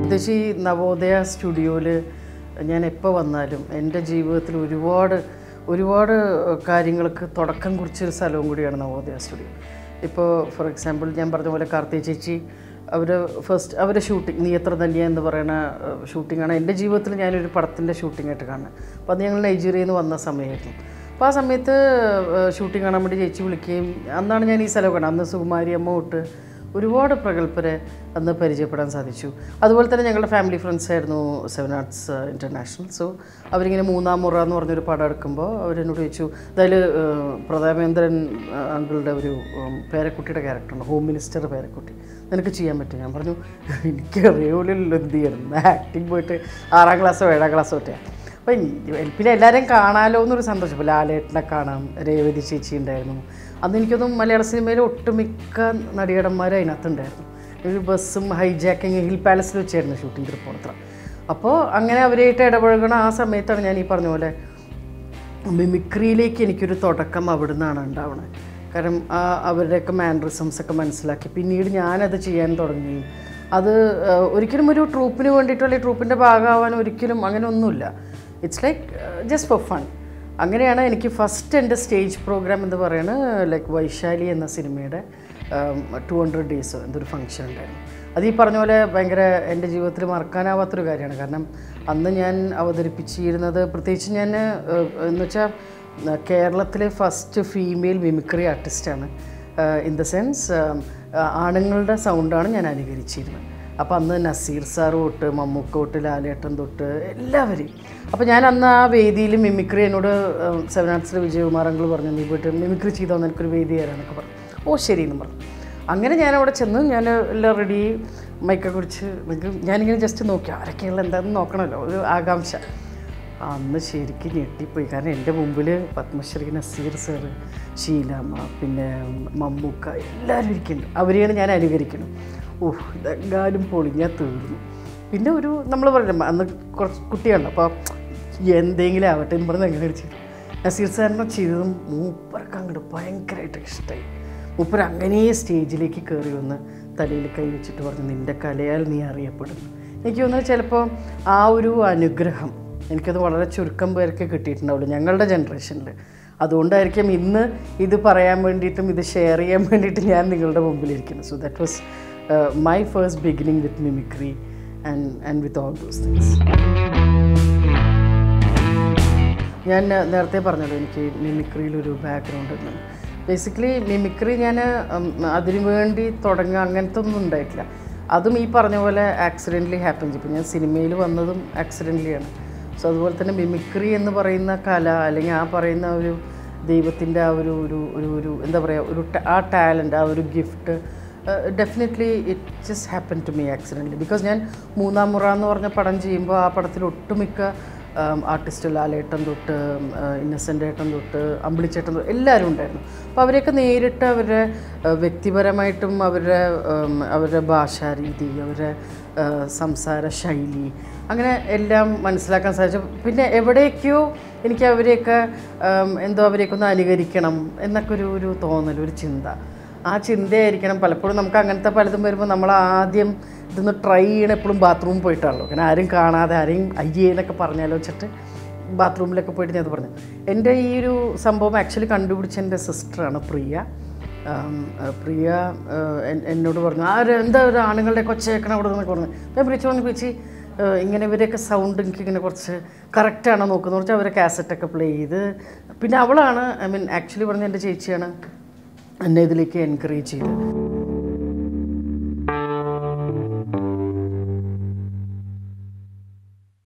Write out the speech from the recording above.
പ്രത്യേകിച്ച് ഈ നവോദയ സ്റ്റുഡിയോയിൽ ഞാൻ എപ്പോൾ വന്നാലും എൻ്റെ ജീവിതത്തിൽ ഒരുപാട് കാര്യങ്ങൾക്ക് തുടക്കം കുറിച്ചൊരു സ്ഥലവും കൂടിയാണ് നവോദയ സ്റ്റുഡിയോ. ഇപ്പോൾ ഫോർ എക്സാമ്പിൾ ഞാൻ പറഞ്ഞ പോലെ കാർത്തി ചേച്ചി അവരുടെ ഷൂട്ടിംഗ് നീ എത്ര തന്നെയാ എന്ന് പറയുന്ന ഷൂട്ടിങ്ങാണ് എൻ്റെ ജീവിതത്തിൽ ഞാനൊരു പടത്തിൻ്റെ ഷൂട്ടിങ്ങായിട്ട് കാണുന്നത്. അപ്പോൾ അത് ഞങ്ങൾ നൈജീരിയയിൽ നിന്ന് വന്ന സമയമായിരുന്നു. അപ്പോൾ ആ സമയത്ത് ഷൂട്ടിംഗ് കാണാൻ വേണ്ടി ചേച്ചി വിളിക്കുകയും അന്നാണ് ഞാൻ ഈ സ്ഥലം കാണുന്നത്. അന്ന് സുകുമാരി അമ്മ തൊട്ട് ഒരുപാട് പ്രഗത്ഭരെ അന്ന് പരിചയപ്പെടാൻ സാധിച്ചു. അതുപോലെ തന്നെ ഞങ്ങളുടെ ഫാമിലി ഫ്രണ്ട്സ് ആയിരുന്നു സെവൻ ആർട്സ് ഇൻ്റർനാഷണൽ. സോ അവരിങ്ങനെ മൂന്നാം മുറ എന്ന് പറഞ്ഞൊരു പടം എടുക്കുമ്പോൾ അവരെന്നോട് ചോദിച്ചു, അതിൽ പ്രതാപേന്ദ്രൻ അങ്കിളുടെ ഒരു പേരക്കുട്ടിയുടെ ക്യാരക്ടറുണ്ട്, ഹോം മിനിസ്റ്റർ പേരക്കുട്ടി, നിനക്ക് ചെയ്യാൻ പറ്റും? ഞാൻ പറഞ്ഞു എനിക്കറിയൂലല്ലോ എന്ത് ചെയ്യണം, ആക്ടിങ് പോയിട്ട് 6ാം ക്ലാസ്സോ 7ാം ക്ലാസ്സോ ഒറ്റയാണ്. അപ്പം പിന്നെ എല്ലാവരെയും കാണാമല്ലോ എന്നൊരു സന്തോഷം. ഇപ്പോൾ ലാലേട്ടനെ കാണാം, രേവതി ചേച്ചി ഉണ്ടായിരുന്നു. അന്ന് എനിക്കൊന്നും മലയാള സിനിമയിൽ ഒട്ടുമിക്ക നടികടന്മാരും അതിനകത്തുണ്ടായിരുന്നു. ഒരു ബസ്സും ഹൈജാക്കിങ് ഹിൽ പാലസിൽ വെച്ചായിരുന്നു ഷൂട്ടിംഗ് തൃപ്പൂണിത്തുറ. അപ്പോൾ അങ്ങനെ അവരായിട്ട് ഇടപഴകണ ആ സമയത്താണ് ഞാൻ ഈ പറഞ്ഞ പോലെ മിമിക്രിയിലേക്ക് എനിക്കൊരു തുടക്കം അവിടെ നിന്നാണ് ഉണ്ടാവുന്നത്. കാരണം അവരുടെയൊക്കെ മാനറിസംസൊക്കെ മനസ്സിലാക്കി പിന്നീട് ഞാനത് ചെയ്യാൻ തുടങ്ങി. അത് ഒരിക്കലും ഒരു ട്രൂപ്പിന് വേണ്ടിയിട്ടുള്ള ട്രൂപ്പിൻ്റെ ഭാഗമാവാൻ ഒരിക്കലും അങ്ങനെ ഒന്നുമില്ല. It's like just for fun. അങ്ങനെയാണ് എനിക്ക് ഫസ്റ്റ് എൻ്റെ സ്റ്റേജ് പ്രോഗ്രാം എന്ന് പറയുന്നത് ലൈക്ക് വൈശാലി എന്ന സിനിമയുടെ 200 days എന്തൊരു ഫംഗ്ഷൻ ഉണ്ടായിരുന്നു. അത് ഈ പറഞ്ഞ പോലെ ഭയങ്കര എൻ്റെ ജീവിതത്തിൽ മറക്കാനാവാത്തൊരു കാര്യമാണ്. കാരണം അന്ന് ഞാൻ അവതരിപ്പിച്ചിരുന്നത് പ്രത്യേകിച്ച് ഞാൻ എന്ന് വെച്ചാൽ കേരളത്തിലെ ഫസ്റ്റ് ഫീമെയിൽ മിമിക്രി ആർട്ടിസ്റ്റാണ്. ഇൻ ദ സെൻസ് ആണുങ്ങളുടെ സൗണ്ടാണ് ഞാൻ അനുകരിച്ചിരുന്നത്. അപ്പോൾ അന്ന് നസീർ സാർ തൊട്ട് മമ്മൂക്ക തൊട്ട് ലാലേട്ടൻ തൊട്ട് എല്ലാവരെയും. അപ്പോൾ ഞാൻ അന്ന് ആ വേദിയിൽ മിമിക്രി എന്നോട് സെവൻ ആർട്സിലെ വിജയകുമാർ അങ്കിൾ പറഞ്ഞു, നീ പോയിട്ട് മിമിക്രി ചെയ്തോന്ന് എനിക്കൊരു വേദി തരാമെന്നൊക്കെ പറഞ്ഞു. ഓ ശരി എന്ന് പറഞ്ഞു. അങ്ങനെ ഞാൻ അവിടെ ചെന്ന് ഞാൻ എല്ലാം റെഡി മൈക്കെ കുറിച്ച് ഞാനിങ്ങനെ ജസ്റ്റ് നോക്കി ആരൊക്കെയുള്ള എന്താണെന്ന് നോക്കണമല്ലോ, ഒരു ആകാംക്ഷ. അന്ന് ശരിക്കും ഞെട്ടിപ്പോയി. കാരണം എൻ്റെ മുമ്പിൽ പത്മശ്രീ നസീർ സാറ്, ഷീലാമ്മ, പിന്നെ മമ്മൂക്ക എല്ലാവരും ഇരിക്കുന്നുണ്ട്. അവരെയാണ് ഞാൻ അനുകരിക്കണം. ഓഹ് ഇതെങ്ങാനും പൊളിഞ്ഞാൽ തീർന്നു. പിന്നെ നമ്മൾ പറയില്ല അന്ന് കുറച്ച് കുട്ടികളുണ്ട്, അപ്പോൾ എന്തെങ്കിലും ആവട്ടെ എന്ന് പറഞ്ഞ് എങ്ങനെ ചെയ്തു. നസീർ സാറിനെ ചെയ്തതും മൂപ്പർക്ക് അങ്ങോട്ട് ഭയങ്കരമായിട്ട് ഇഷ്ടമായി. മൂപ്പർ അങ്ങനെ സ്റ്റേജിലേക്ക് കയറി വന്ന് തലയിൽ കൈ വെച്ചിട്ട് പറഞ്ഞു, നിൻ്റെ കലയാൽ നീ അറിയപ്പെടുന്നു. എനിക്ക് തോന്നുന്നത് ചിലപ്പോൾ ആ ഒരു അനുഗ്രഹം എനിക്കത് വളരെ ചുരുക്കം പേർക്ക് കിട്ടിയിട്ടുണ്ടാവുള്ളൂ ഞങ്ങളുടെ ജനറേഷനിൽ. അതുകൊണ്ടായിരിക്കും ഇന്ന് ഇത് പറയാൻ വേണ്ടിയിട്ടും ഇത് ഷെയർ ചെയ്യാൻ വേണ്ടിയിട്ട് ഞാൻ നിങ്ങളുടെ മുമ്പിലിരിക്കുന്നു. So that was my first beginning with mimicry and with all those things. ഞാൻ നേരത്തെ പറഞ്ഞല്ലോ എനിക്ക് മിമിക്രിയിലൊരു ബാക്ക്ഗ്രൗണ്ട് ഉണ്ട്. ബേസിക്കലി മിമിക്രി ഞാൻ അതിനു വേണ്ടി തുടങ്ങുക അങ്ങനത്തെ ഒന്നും ഉണ്ടായിട്ടില്ല. അതും ഈ പറഞ്ഞ പോലെ ആക്സിഡൻ്റലി ഹാപ്പൻ ചെയ്യും. ഇപ്പോൾ ഞാൻ സിനിമയിൽ വന്നതും ആക്സിഡൻ്റലിയാണ്. സോ അതുപോലെ തന്നെ മിമിക്രി എന്ന് പറയുന്ന കല അല്ലെങ്കിൽ ആ പറയുന്ന ഒരു ദൈവത്തിൻ്റെ ആ ഒരു എന്താ പറയുക ആ ടാലൻറ്റ്, ആ ഒരു gift definitely it just happen to me accidentally. Because ഞാൻ മൂന്നാം മുറ എന്ന് പറഞ്ഞ പടം ചെയ്യുമ്പോൾ ആ പടത്തിൽ ഒട്ടുമിക്ക ആർട്ടിസ്റ്റ് ലാലേട്ടൻ തൊട്ട് ഇന്നസെൻ്റ് ഏട്ടൻ തൊട്ട് അമ്പിളിച്ചേട്ടൻ തൊട്ട് എല്ലാവരും ഉണ്ടായിരുന്നു. അപ്പോൾ അവരെയൊക്കെ നേരിട്ട് അവരുടെ വ്യക്തിപരമായിട്ടും അവരുടെ ഭാഷാരീതി, അവരുടെ സംസാര ശൈലി അങ്ങനെ എല്ലാം മനസ്സിലാക്കാൻ സാധിച്ചു. പിന്നെ എവിടേക്കോ എനിക്ക് അവരെയൊക്കെ അവരെയൊക്കെ ഒന്ന് അനുകരിക്കണം എന്നൊക്കെ ഒരു തോന്നൽ, ഒരു ചിന്ത. ആ ചിന്തയായിരിക്കണം പലപ്പോഴും നമുക്ക് അങ്ങനത്തെ പലതും വരുമ്പോൾ നമ്മൾ ആദ്യം ഇതൊന്ന് ട്രൈ ചെയ്യണം എപ്പോഴും ബാത്റൂമിൽ പോയിട്ടാണല്ലോ. കാരണം ആരും കാണാതെ ആരെയും അയ്യേ എന്നൊക്കെ പറഞ്ഞാലോ വെച്ചിട്ട് ബാത്റൂമിലൊക്കെ പോയിട്ട് ഞാൻ പറഞ്ഞു. എൻ്റെ ഈ ഒരു സംഭവം ആക്ച്വലി കണ്ടുപിടിച്ച എൻ്റെ സിസ്റ്ററാണ് പ്രിയ. എന്നോട് പറഞ്ഞു എന്താ ഒരു ആണുങ്ങളുടെ കൊച്ചേക്കണം അവിടെ നിന്നൊക്കെ പറഞ്ഞു. ഞാൻ വിളിച്ചു ഇങ്ങനെ ഇവരെയൊക്കെ സൗണ്ട് എനിക്കിങ്ങനെ കുറച്ച് കറക്റ്റാണോ നോക്കുന്നത് കുറച്ച് അവരെ കാസറ്റൊക്കെ പ്ലേ ചെയ്ത്. പിന്നെ അവളാണ് ആക്ച്വലി പറഞ്ഞ എൻ്റെ ചേച്ചിയാണ് എന്നെ ഇതിലേക്ക് എൻകറേജ് ചെയ്തത്.